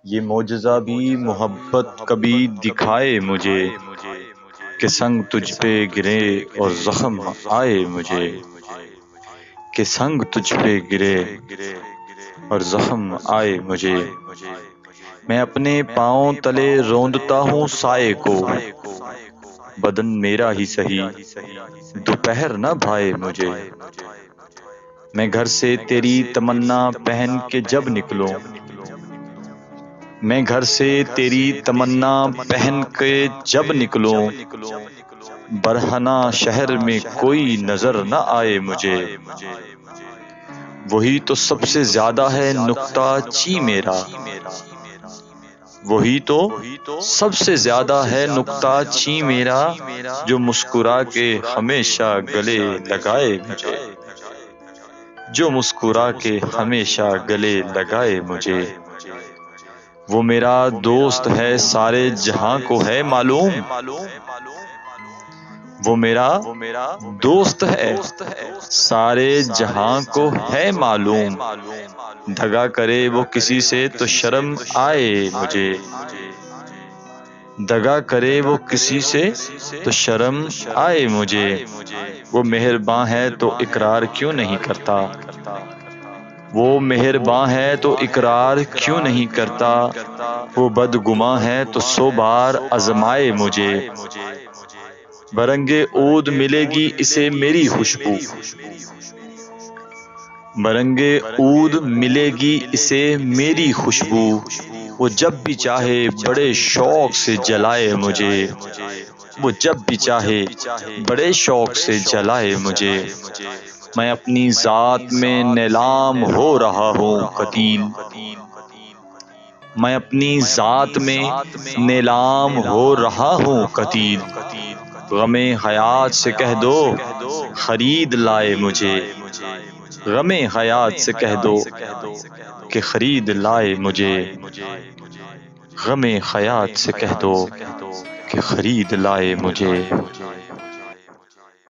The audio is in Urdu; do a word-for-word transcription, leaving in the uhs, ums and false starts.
یہ معجزہ بھی محبت کبھی دکھائے مجھے کہ سنگ تجھ پہ گرے اور زخم آئے مجھے، کہ سنگ تجھ پہ گرے اور زخم آئے مجھے۔ میں اپنے پاؤں تلے روندتا ہوں سائے کو، بدن میرا ہی سہی دوپہر نہ بھائے مجھے۔ میں گھر سے تیری تمنا پہن کے جب نکلوں، میں گھر سے تیری تمنا پہن کے جب نکلوں، برہنہ شہر میں کوئی نظر نہ آئے مجھے۔ وہی تو سب سے زیادہ ہے نکتہ چی میرا، وہی تو سب سے زیادہ ہے نکتہ چی میرا، جو مسکرا کے ہمیشہ گلے لگائے مجھے، جو مسکرا کے ہمیشہ گلے لگائے مجھے۔ وہ میرا دوست ہے سارے جہاں کو ہے معلوم، وہ میرا دوست ہے سارے جہاں کو ہے معلوم، دغا کرے وہ کسی سے تو شرم آئے مجھے، دغا کرے وہ کسی سے تو شرم آئے مجھے۔ وہ مہرباں ہے تو اقرار کیوں نہیں کرتا، وہ مہرباں ہے تو اقرار کیوں نہیں کرتا، وہ بدگماں ہے تو سو بار آزمائے مجھے۔ برنگ عود ملے گی اسے میری خوشبو، برنگ عود ملے گی اسے میری خوشبو، وہ جب بھی چاہے بڑے شوق سے جلائے مجھے، وہ جب بھی چاہے بڑے شوق سے جلائے مجھے۔ میں اپنی ذات میں نیلام ہو رہا ہوں قتیل، میں اپنی ذات میں نیلام ہو رہا ہوں قتیل، غم حیات سے کہہ دو خرید لائے مجھے، غم حیات سے کہہ دو کہ خرید لائے مجھے، غم حیات سے کہہ دو کہ خرید لائے مجھے۔